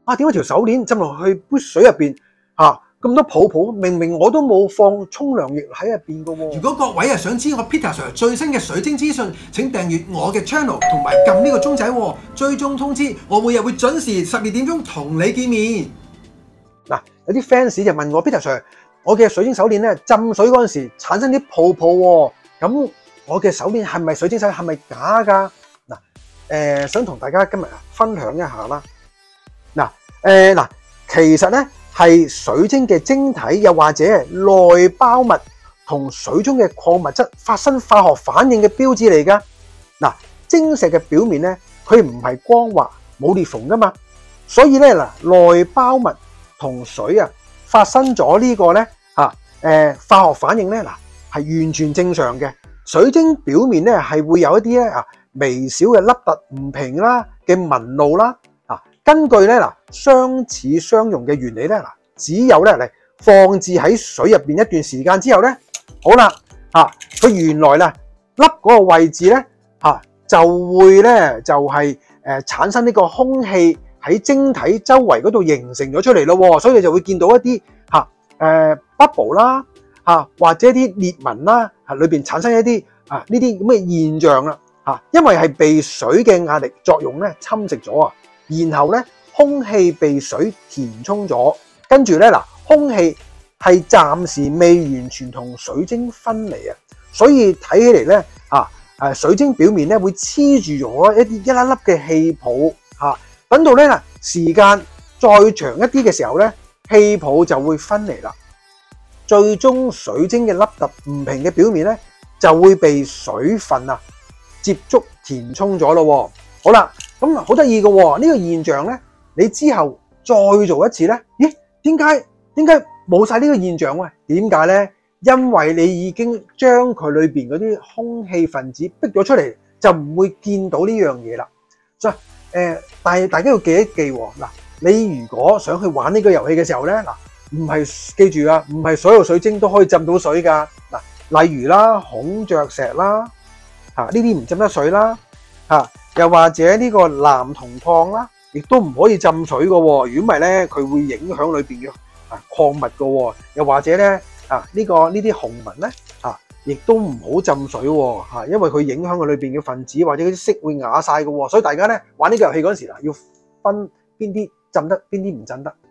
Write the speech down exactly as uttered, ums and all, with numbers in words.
啊，點解條手鏈浸落去杯水入邊嚇咁多泡泡？明明我都冇放沖涼液喺入邊嘅喎。 如果各位啊想知我 Peter Sir 最新嘅水晶資訊，請訂閱我嘅 channel 同埋撳呢個鐘仔喎，追蹤通知，我每日會準時十二點鐘同你見面。 嗱，有啲 fans 就問我 Peter Sir，我嘅水晶手鏈咧浸水嗰陣時產生啲泡泡喎，咁我嘅手鏈係咪水晶手鏈係咪假㗎？嗱，誒想同大家今日分享一下啦。嗱，誒嗱，其實咧係水晶嘅晶體，又或者內包物同水中嘅礦物質發生化學反應嘅標誌嚟㗎。嗱，晶石嘅表面咧，佢唔係光滑冇裂縫㗎嘛，所以咧嗱，內包物同水啊發生咗呢個咧嚇誒化學反應咧嗱係完全正常嘅。水晶表面咧係會有一啲咧啊微小嘅凹凸唔平啦嘅紋路啦。啊，根據咧嗱相似相容嘅原理咧嗱，只有咧嚟放置喺水入邊一段時間之後咧，好啦嚇，佢原來咧凹嗰個位置咧嚇就會咧就係誒產生呢個空氣喺晶體周圍嗰度形成咗出嚟咯，所以你就會見到一啲嚇誒 bubble 啦嚇，或者啲裂紋啦嚇，裏邊產生一啲啊呢啲咁嘅現象啦嚇，因為係被水嘅壓力作用咧侵蝕咗啊，然後咧空氣被水填充咗，跟住咧嗱空氣係暫時未完全同水晶分離啊，所以睇起嚟咧啊誒水晶表面咧會黐住咗一啲一粒粒嘅氣泡嚇。等到咧嗱，時間再長一啲嘅時候咧，氣泡就會分離啦。最終水晶嘅凹凸唔平嘅表面咧，就會被水分啊接觸填充咗咯。好啦，咁好得意嘅喎，呢個現象咧，你之後再做一次咧，咦？點解點解冇晒呢個現象喎？點解咧？因為你已經將佢裏邊嗰啲空氣分子逼咗出嚟，就唔會見到呢樣嘢啦。所以誒，但係大家要記一記喎，嗱，你如果想去玩呢個遊戲嘅時候咧，嗱，唔係記住啊，唔係所有水晶都可以浸到水㗎，嗱，例如啦，孔雀石啦，嚇呢啲唔浸得水啦，嚇，又或者呢個藍銅礦啦，亦都唔可以浸水㗎喎，如果唔係咧，佢會影響裏邊嘅啊礦物㗎喎，又或者咧啊呢個呢啲紅紋咧嚇。亦都唔好浸水喎嚇，因為佢影響佢裏邊嘅分子或者嗰啲色會啞晒嘅喎，所以大家咧玩呢個遊戲嗰陣時嗱，要分邊啲浸得，邊啲唔浸得。